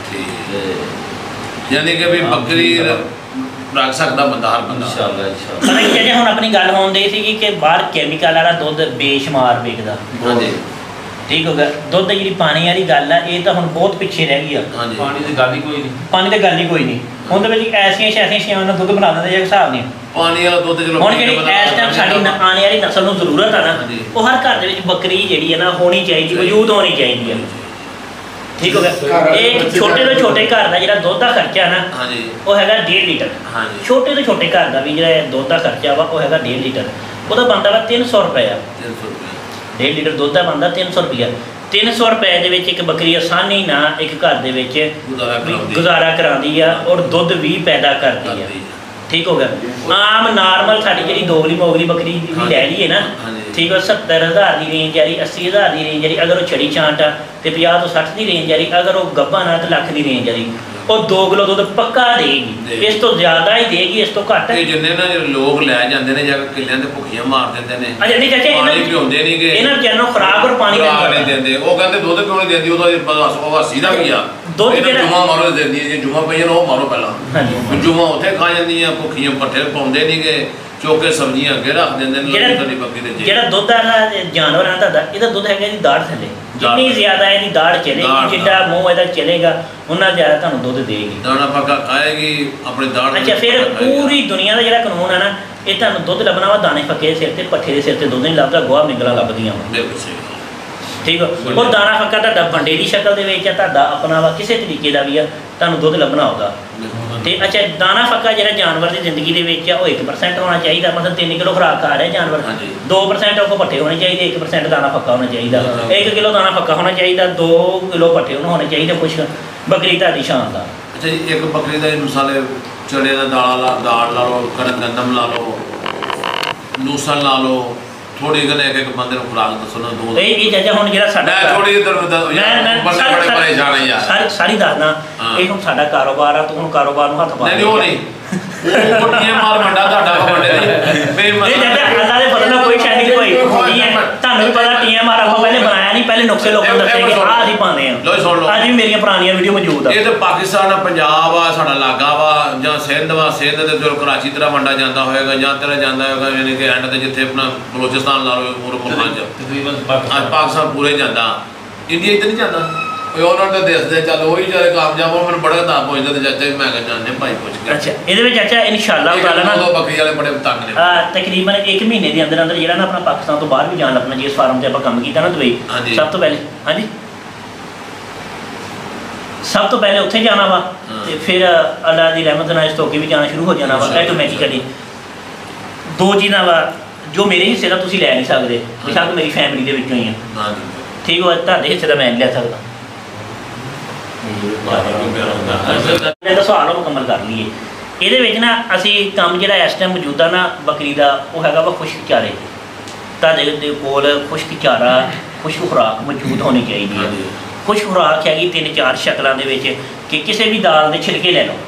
ਠੀਕ ਯਾਨੀ ਕਿ ਵੀ ਬੱਕਰੀ ਰੱਖ ਸਕਦਾ ਬੰਦਾ ਹਰ ਬੰਦਾ ਇਨਸ਼ਾਅੱਲਾ ਪਤਾ ਕੀ ਜੇ ਹੁਣ ਆਪਣੀ ਗੱਲ ਹੋਣ ਦੇ ਸੀਗੀ ਕਿ ਬਾਹਰ ਕੈਮੀਕਲ ਵਾਲਾ ਦੁੱਧ ਬੇਸ਼ੁਮਾਰ ਵਿਕਦਾ ਹਾਂਜੀ ਠੀਕ ਹੋ ਗਿਆ ਦੁੱਧ ਜਿਹੜੀ ਪਾਣੀ ਵਾਲੀ ਗੱਲ ਆ ਇਹ ਤਾਂ ਹੁਣ ਬਹੁਤ ਪਿੱਛੇ ਰਹਿ ਗਈ ਆ ਹਾਂਜੀ ਪਾਣੀ ਦੀ ਗੱਲ ਹੀ ਕੋਈ ਨਹੀਂ ਪਾਣੀ ਤੇ ਗੱਲ ਹੀ ਕੋਈ ਨਹੀਂ ਹੁਣ ਦੇ ਵਿੱਚ ਐਸੀਆਂ ਸ਼ੈਸੀਆਂ ਨਾਲ ਦੁੱਧ ਬਣਾ ਦਿੰਦੇ ਜੇ ਹਿਸਾਬ ਨਹੀਂ ਪਾਣੀ ਵਾਲਾ ਦੁੱਧ ਚਲੋ ਹੁਣ ਜਿਹੜੀ ਇਸ ਟਾਈਮ ਸਾਡੀ ਆਉਣ ਵਾਲੀ ਨਸਲ ਨੂੰ ਜ਼ਰੂਰਤ ਆ ਨਾ ਉਹ ਹਰ ਘਰ ਦੇ ਵਿੱਚ ਬੱਕਰੀ ਜਿਹੜੀ ਹੈ ਨਾ ਹੋਣੀ ਚਾਹੀਦੀ ਵਜੂਦ ਹੋਣੀ ਚਾਹੀਦੀ ਹੈ ਠੀਕ ਹੋ ਗਿਆ ਇਹ ਛੋਟੇ ਤੋਂ ਛੋਟੇ ਘਰ ਦਾ ਜਿਹੜਾ ਦੁੱਧ ਦਾ ਖਰਚਾ ਨਾ ਹਾਂਜੀ ਉਹ ਹੈਗਾ 1.5 ਲੀਟਰ ਹਾਂਜੀ ਛੋਟੇ ਤੋਂ ਛੋਟੇ ਘਰ ਦਾ ਵੀ ਜਿਹੜਾ ਦੁੱਧ ਦਾ ਖਰਚਾ ਵਾ ਉਹ ਹੈਗਾ 1.5 ਲੀਟਰ ਉਹਦਾ ਬਣਦਾ ਵਾ 300 ਰੁਪਏ 300 ਰੁਪਏ 1.5 ਲੀਟਰ ਦੁੱਧ ਦਾ ਬਣਦਾ 300 ਰੁਪਏ 300 ਰੁਪਏ ਦੇ ਵਿੱਚ ਇੱਕ ਬੱਕਰੀ ਆਸਾਨੀ ਨਾਲ ਇੱਕ ਘਰ ਦੇ ਵਿੱਚ ਗੁਜ਼ਾਰਾ ਕਰਾਉਂਦੀ ਆ ਔਰ ਦੁੱਧ ਵੀ ਪੈਦਾ ਕਰਦੀ ਆ ਠੀਕ ਹੋ ਗਿਆ ਆਮ ਨਾਰਮਲ ਸਾਡੀ ਜਿਹੜੀ ਦੋਗਲੀ ਮੋਗਲੀ ਬੱਕਰੀ ਵੀ ਲੈ ਲਈਏ ਨਾ ਠੀਕ ਹੈ 70,000 ਦੀ ਰੇਂਜ ਵਾਲੀ 80,000 ਦੀ ਰੇਂਜ ਵਾਲੀ ਅਗਰ ਉਹ ਛੜੀ ਛਾਂਟ ਆ ਤੇ 50 ਤੋਂ 60 ਦੀ ਰੇਂਜ ਵਾਲੀ ਅਗਰ ਉਹ ਗੱਭਾ ਨਾ ਤੇ ਲੱਖ ਦੀ ਰੇਂਜ ਵਾਲੀ ਉਹ 2 ਕਿਲੋ ਦੁੱਧ ਪੱਕਾ ਦੇਗੀ ਇਸ ਤੋਂ ਜ਼ਿਆਦਾ ਹੀ ਦੇਗੀ ਇਸ ਤੋਂ ਘੱਟ ਇਹ ਜਿੰਨੇ ਨਾ ਲੋਕ ਲੈ ਜਾਂਦੇ ਨੇ ਜਾਂ ਕਿੱਲਿਆਂ ਤੇ ਭੁੱਖੀਆਂ ਮਾਰ ਦਿੰਦੇ ਨੇ ਅਜੇ ਨਹੀਂ ਚਾਚੇ ਪਾਣੀ ਪਿਉਂਦੇ ਨਹੀਂਗੇ ਇਹਨਾਂ ਵਿਚਾਰਿਆਂ ਨੂੰ ਖੁਰਾਕ ਔਰ ਪਾਣੀ ਨਹੀਂ ਦਿੰਦੇ ਉਹ ਕਹਿੰਦੇ ਦੁੱਧ ਕਿਉਂ ਨਹੀਂ ਦਿੰਦੀ ਉਹ ਸੀਦਾ ਵੀ ਆ ਦੁੱਧ ਜਿਹੜਾ ਜੁਮਾ ਮਾਰੋ ਦਿੰਦੀ ਜੇ ਜੁਮਾ ਪਈਆਂ ਉਹ ਮਾਰੋ ਪਹਿਲਾਂ ਹਾਂਜੀ ਜੁਮਾ ਉੱਥੇ ਖਾ ਜਾਂਦੀਆਂ ਭੁੱਖੀਆਂ ਪੱਠੇ ਪਾਉਂਦੇ ਨਹੀਂਗੇ ਚੋਕੇ ਸਬਜ਼ੀਆਂ ਅੱਗੇ ਰੱਖ ਦਿੰਦੇ ਨੇ ਤੁਹਾਡੀ ਬੱਕਰੀ ਦੇ ਜਿਹੜਾ ਦੁੱਧ ਵਾਲਾ ਜਾਨਵਰ ਆ ਤੁਹਾਡਾ ਇਹਦਾ ਦੁੱਧ ਹੈਗਾ ਜੀ ਦਾੜ ਥੱਲੇ ਜਿੰਨੀ ਜ਼ਿਆਦਾ ਇਹਦੀ ਦਾੜ ਚਲੇਗੀ ਜਿੱਡਾ ਮੂੰਹ ਇਹਦਾ ਚਲੇਗਾ ਉਹਨਾਂ ਜ਼ਿਆਦਾ ਤੁਹਾਨੂੰ ਦੁੱਧ ਦੇਗੀ ਦਾਣਾ ਪੱਕਾ ਖਾਏਗੀ ਆਪਣੇ ਦਾੜ ਅੱਛਾ ਫਿਰ ਪੂਰੀ ਦੁਨੀਆ ਦਾ ਜਿਹੜਾ ਕਾਨੂੰਨ ਹੈ ਨਾ ਇਹ ਤੁਹਾਨੂੰ ਦੁੱਧ ਲੱਭਣਾ ਵਾ ਦਾਣੇ ਪੱਕੇ ਦੇ ਸਿਰ ਤੇ ਪੱਠੇ ਦੇ ਸਿਰ ਤੇ ਦੁੱਧ ਨਹੀਂ ਲੱਭਦਾ ਗੋਹਾ ਮਿੰਗਲਾਂ ਲੱਭਦੀਆਂ ਵਾ ਬਿਲਕੁਲ ਸਹੀ ਠੀਕ ਆ ਉਹ ਦਾਣਾ ਪੱਕਾ ਤੁਹਾਡਾ ਬੰਡੇ ਦੀ ਸ਼ਕਲ ਦੇ ਵਿੱਚ ਆ ਤੁਹਾਡਾ ਆਪਣਾ ਵਾ ਕਿਸੇ ਤਰੀਕੇ ਦਾ ਵੀ ਆ ਤੁਹਾਨੂੰ ਦੁੱਧ ਲੱਭਣਾ ਉਹਦਾ ਤੇ ਅੱਛਾ ਦਾਣਾ ਪੱਕਾ ਜਿਹੜਾ ਜਾਨਵਰ ਦੀ ਜ਼ਿੰਦਗੀ ਦੇ ਵਿੱਚ ਆ ਉਹ 1% ਹੋਣਾ ਚਾਹੀਦਾ ਮਤਲਬ 3 ਕਿਲੋ ਖੁਰਾਕ ਖਾ ਰਿਹਾ ਜਾਨਵਰ 2% ਉਹ ਪੱਠੇ ਹੋਣੇ ਚਾਹੀਦੇ 1% ਦਾਣਾ ਪੱਕਾ ਹੋਣਾ ਚਾਹੀਦਾ 1 ਕਿਲੋ ਦਾਣਾ ਪੱਕਾ ਹੋਣਾ ਚਾਹੀਦਾ 2 ਕਿਲੋ ਪੱਠੇ ਉਹਨੂੰ ਹੋਣੇ ਚਾਹੀਦੇ ਕੁਛ ਬੱਕਰੀ ਤੁਹਾਡੀ ਸ਼ਾਨ ਦਾ ਅੱਛਾ ਜੀ ਇੱਕ ਬੱਕਰੀ ਦਾ ਮਸਾਲੇ ਚਣੇ ਦਾ ਦਾਲ ਲਾ ਲਓ ਕਣਕ ਗੰਦਮ ਲਾ ਲਓ ਲੂਸਣ ਲਾ ਲਓ ਥੋੜੀ ਗਨੇ ਇੱਕ ਬੰਦੇ ਨੂੰ ਖੁਰਾਕ ਦੱਸੋ ਨਾ ਦੋ ਇਹ ਚਾਚਾ ਹੁਣ ਜਿਹੜਾ ਸਾਡਾ ਮੈਂ ਥੋੜੀ ਇਧਰ ਬੜੇ ਪਰੇਸ਼ਾਨ ਆ ਯਾਰ ਸਾਰੀ ਦੱਸਦਾ ਇਹ ਹੁਣ ਸਾਡਾ ਕਾਰੋਬਾਰ ਆ ਤੂੰ ਹੁਣ ਕਾਰੋਬਾਰ ਨੂੰ ਹੱਥ ਪਾ ਨਹੀਂ ਉਹ ਨਹੀਂ ਉਹ ਕੋਟੀਆਂ ਮਾਰ ਮੰਡਾ ਤੁਹਾਡਾ ਮੰਡੇ ਦੀ ਇਹ ਚਾਚਾ ਅੱਲਾ ਦੇ ਫਜ਼ਲ ਨਾਲ ਕੋਈ ਸ਼ਾਇਦ ਕੋਈ ਨਹੀਂ ਹੈ ਤੁਹਾਨੂੰ ਵੀ ਪਤਾ TMR ਆਪਾਂ ਪਹਿਲੇ ਬਣਾਇਆ ਨਹੀਂ ਪਹਿਲੇ ਨੁਕਸੇ ਲੋਕਾਂ ਨੂੰ ਦੱਸੇ ਕਿ ਆਹ ਅਸੀਂ ਪਾਉਂਦੇ ਆ ਲੋ ਸੁਣ ਲਓ ਅੱਜ ਵੀ ਮੇਰੀਆਂ ਪੁਰਾਣੀਆਂ ਵੀਡੀਓ ਮੌਜੂਦ ਆ ਇਹ ਤਾਂ ਪਾਕਿਸਤਾਨ ਪੰਜਾਬ ਆ ਸਾਡਾ ਲਾਗਾ ਵਾ ਜਾਂ ਸਿੰਧ ਵਾ ਸਿੰਧ ਤੇ ਜੋ ਕਰਾਚੀ ਤਰ੍ਹਾਂ ਵੰਡਾ ਜਾਂਦਾ ਹੋਏਗਾ ਜਾਂ ਤਰ੍ਹਾਂ ਜਾਂਦਾ ਹੋਏਗਾ ਯਾਨੀ ਕਿ ਐਂਡ ਤੇ ਜਿੱਥੇ ਆਪਣਾ ਬਲੋਚਿਸਤਾਨ ਲਾ ਲਓ ਪੂਰੇ ਮੁਲਕਾਂ 'ਚ ਤਕਰੀਬਨ ਪਾਕਿਸਤਾਨ ਪੂਰੇ ਜਾਂਦਾ ਇੰਡੀਆ ਇੱਧਰ ਨਹੀਂ ਜਾਂਦਾ ਉਹਨਾਂ ਦੇ ਦੱਸਦੇ ਚੱਲ ਉਹੀ ਜਿਹੜੇ ਕਾਮਯਾਬ ਹੋ ਮੈਨੂੰ ਬੜਾ ਤਾਂ ਪੁੱਛਦਾ ਤੇ ਚਾਚਾ ਵੀ ਮੈਂ ਕਿਹਾ ਜਾਣਦੇ ਭਾਈ ਪੁੱਛ ਕੇ ਅੱਛਾ ਇਹਦੇ ਵਿੱਚ ਅੱਛਾ ਇਨਸ਼ਾਅੱਲਾ ਤਾਲਾ ਨਾ ਦੋ ਬੱਕਰੀ ਵਾਲੇ ਬੜੇ ਤੰਗ ਨੇ ਤਕਰੀਬਨ 1 ਮਹੀਨੇ ਦੇ ਅੰਦਰ ਅੰਦਰ ਜਿਹੜਾ ਨਾ ਆਪਣਾ ਪਾਕਿਸਤਾਨ ਤੋਂ ਬਾਹਰ ਵੀ ਜਾਣ ਲੱਪਣਾ ਜਿਸ ਫਾਰਮ ਤੇ ਆਪਾਂ ਕੰਮ ਕੀਤਾ ਨਾ ਦੁਬਈ ਸਭ ਤੋਂ ਪਹਿਲੇ ਹਾਂਜੀ ਸਭ ਤੋਂ ਪਹਿਲੇ ਉੱਥੇ ਜਾਣਾ ਵਾ ਤੇ ਫਿਰ ਅੱਲਾ ਦੀ ਰਹਿਮਤ ਨਾਲ ਇਸ ਤੋਂ ਅੱਗੇ ਵੀ ਜਾਣਾ ਸ਼ੁਰੂ ਹੋ ਜਾਣਾ ਵਾ ਆਟੋਮੈਟਿਕਲੀ 2 ਚੀਜ਼ਾਂ ਵਾ ਜੋ ਮੇਰੇ ਹਿੱਸੇ ਦਾ ਤੁਸੀਂ ਲੈ ਨਹੀਂ ਸਕਦੇ ਬੇਸ਼ੱਕ ਮੇਰੀ ਫੈਮਿਲੀ ਦੇ ਵਿੱਚੋਂ ਹੀ ਆ ਠੀਕ ਹੋ ਤੁਹਾਡੇ ਹਿੱਸੇ ਦਾ ਮੈਂ ਨਹੀਂ ਲੈ ਸਕਦਾ ਇਹਦਾ ਸਵਾਲ ਉਹ ਮੁਕੰਮਲ ਕਰ ਲਈਏ ਇਹਦੇ ਵਿੱਚ ਨਾ ਅਸੀਂ ਕੰਮ ਜਿਹੜਾ ਇਸ ਟਾਈਮ ਮੌਜੂਦਾ ਨਾ ਬੱਕਰੀ ਦਾ ਉਹ ਹੈਗਾ ਵਾ ਖੁਸ਼ਕ ਚਾਰੇ ਤੁਹਾਡੇ ਦੇ ਕੋਲ ਖੁਸ਼ਕ ਚਾਰਾ ਖੁਸ਼ਕ ਖੁਰਾਕ ਮੌਜੂਦ ਹੋਣੀ ਚਾਹੀਦੀ ਹੈ ਖੁਸ਼ਕ ਖੁਰਾਕ ਹੈਗੀ 3-4 ਸ਼ਕਲਾਂ ਦੇ ਵਿੱਚ ਕਿ ਕਿਸੇ ਵੀ ਦਾਲ ਦੇ ਛਿਲਕੇ ਲੈ ਲਓ,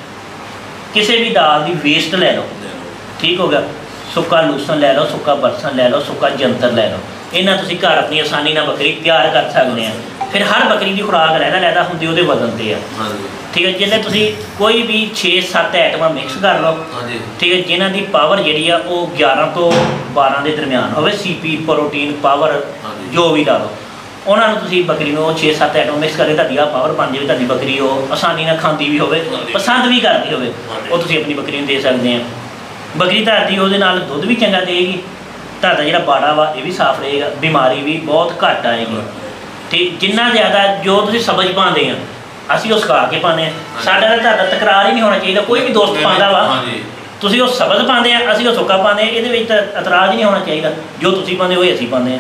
ਕਿਸੇ ਵੀ ਦਾਲ ਦੀ ਵੇਸਟ ਲੈ ਲਓ, ਠੀਕ ਹੋ ਗਿਆ, ਸੁੱਕਾ ਲੂਸਨ ਲੈ ਲਓ, ਸੁੱਕਾ ਬਰਸਨ ਲੈ ਲਓ, ਸੁੱਕਾ ਜੰਤਰ ਲੈ ਲਓ, ਇਹਨਾਂ ਤੁਸੀਂ ਘਰ ਆਪਣੀ ਆਸਾਨੀ ਨਾਲ ਬੱਕਰੀ ਤਿਆਰ ਕਰ ਸਕਦੇ ਆ। ਫਿਰ ਹਰ ਬੱਕਰੀ ਦੀ ਖੁਰਾਕ ਲੈਦਾ ਹੁੰਦੀ ਉਹਦੇ ਵਜ਼ਨ ਤੇ ਆ, ਠੀਕ ਹੈ। ਜਿਹਦੇ ਤੁਸੀਂ ਕੋਈ ਵੀ 6-7 ਆਈਟਮਾਂ ਮਿਕਸ ਕਰ ਲਓ, ਠੀਕ ਹੈ, ਜਿਨ੍ਹਾਂ ਦੀ ਪਾਵਰ ਜਿਹੜੀ ਆ ਉਹ 11 ਤੋਂ 12 ਦੇ ਦਰਮਿਆਨ ਹੋਵੇ, CP ਪ੍ਰੋਟੀਨ ਪਾਵਰ ਜੋ ਵੀ ਲਾ ਲਓ, ਉਹਨਾਂ ਨੂੰ ਤੁਸੀਂ ਬੱਕਰੀ ਨੂੰ 6-7 ਆਈਟਮ ਮਿਕਸ ਕਰਕੇ ਤੁਹਾਡੀ ਆ ਪਾਵਰ ਬਣ ਜਾਵੇ, ਤੁਹਾਡੀ ਬੱਕਰੀ ਉਹ ਆਸਾਨੀ ਨਾਲ ਖਾਂਦੀ ਵੀ ਹੋਵੇ, ਪਸੰਦ ਵੀ ਕਰਦੀ ਹੋਵੇ, ਉਹ ਤੁਸੀਂ ਆਪਣੀ ਬੱਕਰੀ ਨੂੰ ਦੇ ਸਕਦੇ ਆ। ਬੱਕਰੀ ਤੁਹਾਡੀ ਉਹਦੇ ਨਾਲ ਦੁੱਧ ਵੀ ਚੰਗਾ ਦੇਗੀ, ਤੁਹਾਡਾ ਜਿਹੜਾ ਬਾੜਾ ਵਾ ਇਹ ਵੀ ਸਾਫ਼ ਰਹੇਗਾ, ਬਿਮਾਰੀ ਵੀ ਬਹੁਤ ਘੱਟ ਆਏਗੀ। ਠੀਕ, ਜਿੰਨਾ ਜ਼ਿਆਦਾ ਜੋ ਤੁਸੀਂ ਸਬਜ਼ ਪਾਉਂਦੇ ਆ ਅਸੀਂ ਉਹ ਸੁਕਾ ਕੇ ਪਾਉਂਦੇ ਆ, ਸਾਡਾ ਤਾਂ ਤੁਹਾਡਾ ਤਕਰਾਰ ਹੀ ਨਹੀਂ ਹੋਣਾ ਚਾਹੀਦਾ। ਕੋਈ ਵੀ ਦੋਸਤ ਪਾਉਂਦਾ ਵਾ, ਤੁਸੀਂ ਉਹ ਸਬਜ਼ ਪਾਉਂਦੇ ਆ, ਅਸੀਂ ਉਹ ਸੁੱਕਾ ਪਾਉਂਦੇ ਆ, ਇਹਦੇ ਵਿੱਚ ਤਾਂ ਇਤਰਾਜ਼ ਨਹੀਂ ਹੋਣਾ ਚਾਹੀਦਾ। ਜੋ ਤੁਸੀਂ ਪਾਉਂਦੇ ਹੋ ਉਹ ਅਸੀਂ ਪਾਉਂਦੇ ਆ।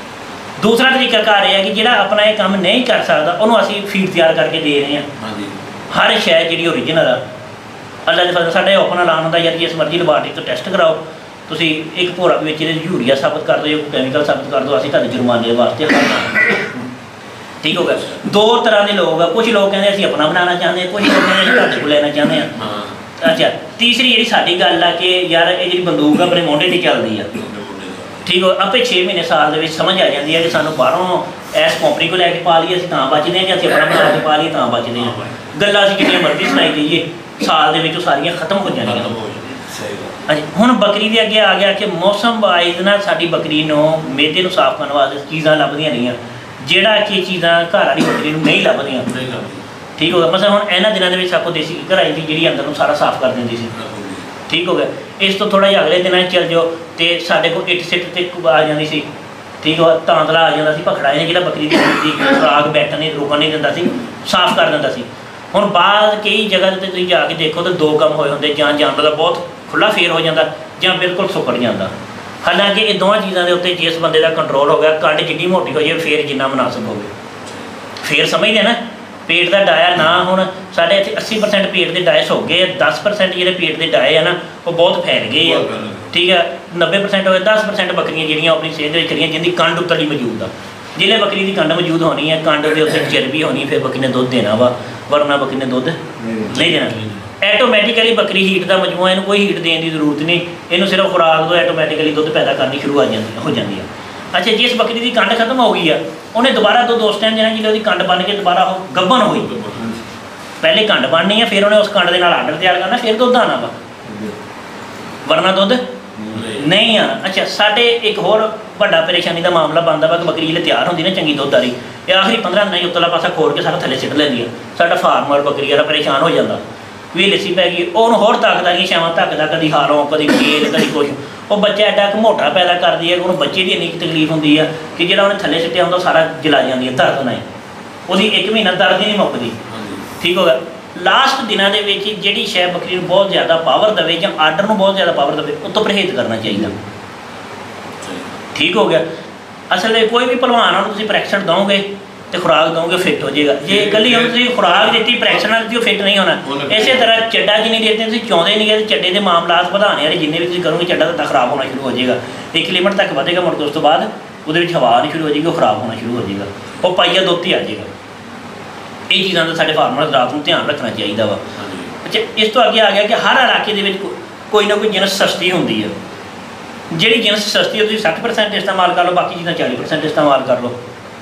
ਦੂਸਰਾ ਤਰੀਕਾ ਘਰ ਇਹ ਹੈ ਕਿ ਜਿਹੜਾ ਆਪਣਾ ਇਹ ਕੰਮ ਨਹੀਂ ਕਰ ਸਕਦਾ ਉਹਨੂੰ ਅਸੀਂ ਫੀਡ ਤਿਆਰ ਕਰਕੇ ਦੇ ਰਹੇ ਹਾਂ। ਹਰ ਸ਼ੈ ਜਿਹੜੀ ਓਰੀਜਨਲ ਆ, ਅੱਲਾ ਦੇ ਫਜ਼ਲ ਸਾਡੇ ਓਪਨ ਐਲਾਨ ਹੁੰਦਾ ਯਾਰ ਜਿਸ ਮਰਜ਼ੀ ਲੈਬਾਰਟਰੀ ਤੋਂ ਟੈਸਟ ਕਰਾਓ, ਤੁਸੀਂ ਇੱਕ ਭੋਰਾ ਵਿੱਚ ਇਹਦੇ ਯੂਰੀਆ ਸਾਬਤ ਕਰ ਦਿਓ, ਕੈਮੀਕਲ ਸਾਬਤ ਕਰ ਦਿਓ, ਅਸੀਂ ਤੁਹਾਡੇ ਜੁਰਮਾਨੇ ਵਾਸਤੇ ਕਰਨਾ। ਠੀਕ ਹੋ ਗਿਆ। ਦੋ ਤਰ੍ਹਾਂ ਦੇ ਲੋਕ ਆ, ਕੁਝ ਲੋਕ ਕਹਿੰਦੇ ਅਸੀਂ ਆਪਣਾ ਬਣਾਉਣਾ ਚਾਹੁੰਦੇ ਹਾਂ, ਕੁਝ ਲੋਕ ਕਹਿੰਦੇ ਅਸੀਂ ਤੁਹਾਡੇ ਕੋਲ ਲੈਣਾ ਚਾਹੁੰਦੇ ਹਾਂ। ਅੱਛਾ, ਤੀਸਰੀ ਜਿਹੜੀ ਸਾਡੀ ਗੱਲ ਆ ਕਿ ਯਾਰ ਇਹ ਜਿਹੜੀ ਬੰਦੂਕ ਆਪਣੇ ਮੋਢੇ 'ਤੇ ਚੱਲਦੀ ਆ, ਠੀਕ ਹੋ, ਆਪੇ 6 ਮਹੀਨੇ ਸਾਲ ਦੇ ਵਿੱਚ ਸਮਝ ਆ ਜਾਂਦੀ ਹੈ ਕਿ ਸਾਨੂੰ ਬਾਹਰੋਂ ਇਸ ਕੰਪਨੀ ਕੋਲ ਲੈ ਕੇ ਪਾ ਲਈਏ ਅਸੀਂ ਤਾਂ ਬਚਦੇ ਹਾਂ, ਜਾਂ ਅਸੀਂ ਆਪਣਾ ਬਣਾ ਕੇ ਪਾ ਲਈਏ ਤਾਂ ਬਚਦੇ ਹਾਂ। ਗੱਲਾਂ ਅਸੀਂ ਜਿੰਨੀਆਂ ਮਰਜ਼ੀ ਸੁਣਾਈ ਜਾਈਏ, ਸਾਲ ਦੇ ਵਿੱਚ ਉਹ ਸਾਰੀਆਂ ਖਤਮ ਹੋ ਜਾਣਗੀਆਂ। ਹਾਂਜੀ, ਹੁਣ ਬੱਕਰੀ ਦੇ ਅੱਗੇ ਆ ਗਿਆ ਕਿ ਮੌਸਮ ਵਾਈਜ਼ ਨਾਲ ਸਾਡੀ ਬੱਕਰੀ ਨੂੰ ਮੇਦੇ ਨੂੰ ਸਾਫ਼ ਕਰਨ ਵਾਸਤੇ ਚੀਜ਼ਾਂ ਲੱਭਦੀਆਂ ਰਹੀਆਂ, ਜਿਹੜਾ ਕਿ ਚੀਜ਼ਾਂ ਘਰ ਵਾਲੀ ਬੱਕਰੀ ਨੂੰ ਨਹੀਂ ਲੱਭਦੀਆਂ। ਠੀਕ ਹੋ ਗਿਆ। ਮਸਲ ਹੁਣ ਇਹਨਾਂ ਦਿਨਾਂ ਦੇ ਵਿੱਚ ਆਪਕੋ ਦੇਸੀ ਘਰ ਆਈ ਸੀ ਜਿਹੜੀ ਅੰਦਰ ਨੂੰ ਸਾਰਾ ਸਾਫ਼ ਕਰ ਦਿੰਦੀ ਸੀ। ਠੀਕ ਹੋ ਗਿਆ। ਇਸ ਤੋਂ ਥੋੜ੍ਹਾ ਜਿਹਾ ਅਗਲੇ ਦਿਨਾਂ 'ਚ ਚੱਲ ਜਾਓ ਅਤੇ ਸਾਡੇ ਕੋਲ ਇੱਟ ਸਿੱਟ 'ਤੇ ਆ ਜਾਂਦੀ ਸੀ। ਠੀਕ ਹੋ, ਤਾਂਦਲਾ ਆ ਜਾਂਦਾ ਸੀ, ਭਖੜਾ ਇਹ ਜਿਹੜਾ ਬੱਕਰੀ ਦੀ ਖੁਰਾਕ ਬੈਠਣ ਨਹੀਂ ਰੋਕਣ ਨਹੀਂ ਦਿੰਦਾ ਸੀ, ਸਾਫ਼ ਕਰ ਦਿੰਦਾ ਸੀ। ਹੁਣ ਬਾਅਦ ਕਈ ਜਗ੍ਹਾ 'ਤੇ ਤੁਸੀਂ ਜਾ ਕੇ ਦੇਖੋ ਤਾਂ ਦੋ ਕੰਮ ਹੋਏ ਹੁੰਦੇ, ਜਾਂ ਜਾਨਵਰ ਦਾ ਬਹੁਤ ਖੁੱਲ੍ਹਾ ਫੇਰ ਹੋ ਜਾਂਦਾ ਜਾਂ ਬਿਲਕੁਲ ਸੁੱਕੜ ਜਾਂਦਾ। ਹਾਲਾਂਕਿ ਇਹ ਦੋਵਾਂ ਚੀਜ਼ਾਂ ਦੇ ਉੱਤੇ ਜਿਸ ਬੰਦੇ ਦਾ ਕੰਟਰੋਲ ਹੋ ਗਿਆ, ਕੰਡ ਜਿੰਨੀ ਮੋਟੀ ਹੋ ਜਾਵੇ ਫੇਰ ਜਿੰਨਾ ਮੁਨਾਸਬ ਹੋਵੇ, ਫੇਰ ਸਮਝਦੇ ਨਾ ਪੇਟ ਦਾ ਡਾਇਆ ਨਾ। ਹੁਣ ਸਾਡੇ ਇੱਥੇ 80% ਪੇਟ ਦੇ ਡਾਇਸ ਹੋ ਗਏ, 10% ਜਿਹੜੇ ਪੇਟ ਦੇ ਡਾਏ ਆ ਨਾ ਉਹ ਬਹੁਤ ਫੈਲ ਗਏ ਆ। ਠੀਕ ਹੈ, 90% ਹੋਏ, 10% ਬੱਕਰੀਆਂ ਜਿਹੜੀਆਂ ਆਪਣੀ ਸਿਹਤ ਦੇ ਵਿੱਚ ਕਰੀਆਂ ਜਿਹਦੀ ਕੰਡ ਉੱਤਲੀ ਮੌਜੂਦ ਆ। ਜਿਹੜੇ ਬੱਕਰੀ ਦੀ ਕੰਡ ਮੌਜੂਦ ਹੋਣੀ ਹੈ, ਕੰਡ ਦੇ ਉੱਤੇ ਚਰਬੀ ਹੋਣੀ, ਫਿਰ ਬੱਕਰੀ ਨੇ ਦੁੱਧ ਦੇਣਾ ਵਾ, ਵਰਨਾ ਬੱਕਰੀ ਨੇ ਦੁੱਧ ਨਹੀਂ ਦੇਣਾ। ਐਟੋਮੈਟਿਕਲੀ ਬੱਕਰੀ ਹੀਟ ਦਾ ਮਜਮੂਆ, ਇਹਨੂੰ ਕੋਈ ਹੀਟ ਦੇਣ ਦੀ ਜ਼ਰੂਰਤ ਨਹੀਂ, ਇਹਨੂੰ ਸਿਰਫ ਖੁਰਾਕ ਤੋਂ ਐਟੋਮੈਟਿਕਲੀ ਦੁੱਧ ਪੈਦਾ ਕਰਨੀ ਸ਼ੁਰੂ ਹੋ ਜਾਂਦੀ ਆ। ਅੱਛਾ, ਜਿਸ ਬੱਕਰੀ ਦੀ ਕੰਡ ਖਤਮ ਹੋ ਗਈ ਆ ਉਹਨੇ ਦੁਬਾਰਾ ਦੁੱਧ ਉਸ ਟਾਈਮ ਦੇਣਾ ਜਦੋਂ ਉਹਦੀ ਕੰਡ ਬਣ ਕੇ ਦੁਬਾਰਾ ਉਹ ਗੱਭਣ ਹੋਈ। ਪਹਿਲੇ ਕੰਡ ਬਣਨੀ ਆ, ਫਿਰ ਉਹਨੇ ਉਸ ਕੰਡ ਦੇ ਨਾਲ ਆਰਡਰ ਤਿਆਰ ਕਰਨਾ, ਫਿਰ ਦੁੱਧ ਆਉਣਾ ਵਾ, ਵਰਨਾ ਦੁੱਧ ਨਹੀਂ ਆਉਣਾ। ਅੱਛਾ, ਸਾਡੇ ਇੱਕ ਹੋਰ ਵੱਡਾ ਪਰੇਸ਼ਾਨੀ ਦਾ ਮਾਮਲਾ ਬਣਦਾ ਵਾ ਕਿ ਬੱਕਰੀ ਜਿਹੜੇ ਤਿਆਰ ਹੁੰਦੀ ਨਾ ਚੰਗੀ ਦੁੱਧ ਵਾਲੀ, ਇਹ ਆਖਰੀ 15 ਦਿਨਾਂ 'ਚ ਉੱਤਲਾ ਪਾਸਾ ਖੋਲ ਕੇ ਸਾਰਾ ਥੱਲੇ ਸਿੱਟ ਲੈਂਦੀ ਆ। ਸਾਡਾ ਫਾਰਮਰ ਬੱਕਰੀ ਵਾਲਾ ਪਰੇਸ਼ਾਨ ਹੋ ਜਾਂਦਾ ਵੀ ਲੱਸੀ ਪੈ ਗਈ, ਉਹਨੂੰ ਹੋਰ ਤਾਕਤ ਵਾਲੀਆਂ ਛਾਵਾਂ ਧੱਕਦਾ, ਕਦੀ ਹਾਲੋਂ ਕਦੀ ਖੇਲ ਕਦੀ ਕੁਛ। ਉਹ ਬੱਚਾ ਐਡਾ ਕੁ ਮੋਟਾ ਪੈਦਾ ਕਰਦੀ ਹੈ, ਉਹਨੂੰ ਬੱਚੇ ਦੀ ਇੰਨੀ ਤਕਲੀਫ ਹੁੰਦੀ ਆ ਕਿ ਜਿਹੜਾ ਉਹਨੇ ਥੱਲੇ ਸਿੱਟਿਆ ਹੁੰਦਾ ਸਾਰਾ ਜਲਾ ਜਾਂਦੀ ਹੈ ਦਰਦ ਨਾਲ, ਉਹਦੀ 1 ਮਹੀਨਾ ਦਰਦ ਹੀ ਨਹੀਂ ਮੁੱਕਦੀ। ਠੀਕ ਹੋ ਗਿਆ। ਲਾਸਟ ਦਿਨਾਂ ਦੇ ਵਿੱਚ ਜਿਹੜੀ ਸ਼ੈ ਬੱਕਰੀ ਨੂੰ ਬਹੁਤ ਜ਼ਿਆਦਾ ਪਾਵਰ ਦੇਵੇ ਜਾਂ ਆਰਡਰ ਨੂੰ ਬਹੁਤ ਜ਼ਿਆਦਾ ਪਾਵਰ ਦੇਵੇ, ਉਹ ਤੋਂ ਪਰਹੇਜ਼ ਕਰਨਾ ਚਾਹੀਦਾ। ਠੀਕ ਹੋ ਗਿਆ। ਅਸਲ ਵਿੱਚ ਕੋਈ ਵੀ ਭਲਵਾਨ ਉਹਨੂੰ ਤੁਸੀਂ ਪ੍ਰੈਕਸ਼ਨ ਦਿਓਗੇ ਤੇ ਖੁਰਾਕ ਦਿਓਗੇ ਫਿੱਟ ਹੋ ਜਾਏਗਾ। ਜੇ ਇਕੱਲੀ ਉਹਨੂੰ ਤੁਸੀਂ ਖੁਰਾਕ ਦਿੱਤੀ ਪ੍ਰੈਕਸ਼ਨ ਨਾਲ ਦਿੱਤੀ, ਉਹ ਫਿੱਟ ਨਹੀਂ ਹੋਣਾ। ਇਸੇ ਤਰ੍ਹਾਂ ਚੱਡਾ ਜਿੰਨੀ ਦੇਰ ਤੁਸੀਂ ਚਾਹੁੰਦੇ ਨਹੀਂ ਗਏ, ਚੱਡੇ ਦੇ ਮਾਮਲਾਤ ਵਧਾਉਣੇ ਵਾਲੇ ਜਿੰਨੇ ਵੀ ਤੁਸੀਂ ਕਰੋਗੇ, ਚੱਡਾ ਤਾਂ ਖਰਾਬ ਹੋਣਾ ਸ਼ੁਰੂ ਹੋ ਜਾਏਗਾ। ਇੱਕ ਲਿਮਟ ਤੱਕ ਵਧੇਗਾ, ਮੁੜ ਕੇ ਉਸ ਤੋਂ ਬਾਅਦ ਉਹਦੇ ਵਿੱਚ ਹਵਾ ਨਹੀਂ ਸ਼ੁਰੂ ਹੋ ਜਾਏਗੀ, ਉਹ ਖਰਾਬ ਹੋਣਾ ਸ਼ੁਰੂ ਹੋ ਜਾਏਗਾ, ਉਹ ਪਾਈਆ ਦੁੱਧ 'ਤੇ ਆ ਜਾਏਗਾ। ਇਹ ਚੀਜ਼ਾਂ ਦਾ ਸਾਡੇ ਫਾਰਮਰ ਰਾਤ ਨੂੰ ਧਿਆਨ ਰੱਖਣਾ ਚਾਹੀਦਾ ਵਾ। ਅੱਛਾ, ਇਸ ਤੋਂ ਅੱਗੇ ਆ ਗਿਆ ਕਿ ਹਰ ਇਲਾਕੇ ਦੇ ਵਿੱਚ ਕੋਈ ਨਾ ਕੋਈ ਜਿਨਸ ਸਸਤੀ ਹੁੰਦੀ ਹੈ। ਜਿਹੜੀ ਜਿਨਸ ਸਸਤੀ ਤੁਸੀਂ 60% ਇਸਤੇਮਾਲ ਕਰ ਲਓ, ਬਾਕੀ ਚੀਜ਼ਾਂ 40% ਇਸਤੇਮਾਲ ਕਰ ਲਓ।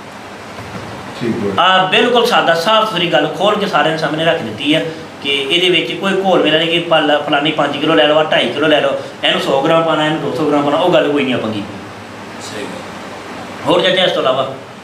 ਬਿਲਕੁਲ ਸਾਦਾ ਸਾਫ਼ ਸੁਥਰੀ ਗੱਲ ਖੋਲ੍ਹ ਕੇ ਸਾਰਿਆਂ ਦੇ ਸਾਹਮਣੇ ਰੱਖ ਦਿੱਤੀ ਹੈ ਕਿ ਇਹਦੇ ਵਿੱਚ ਕੋਈ ਘੋਲ ਮੇਲਾ ਨਹੀਂ ਕਿ ਫਲਾਨੀ 5 ਕਿਲੋ ਲੈ ਲਓ, 2.5 ਕਿਲੋ ਲੈ ਲਓ, ਇਹਨੂੰ 100 ਗ੍ਰਾਮ ਪਾਉਣਾ, ਇਹਨੂੰ 200 ਗ੍ਰਾਮ ਪਾਉਣਾ, ਉਹ ਗੱਲ ਕੋਈ ਨਹੀਂ ਆਪਾਂ ਕੀ। ਹੋਰ ਚਾਚਾ ਇਸ ਤੋਂ ਇਲਾਵਾ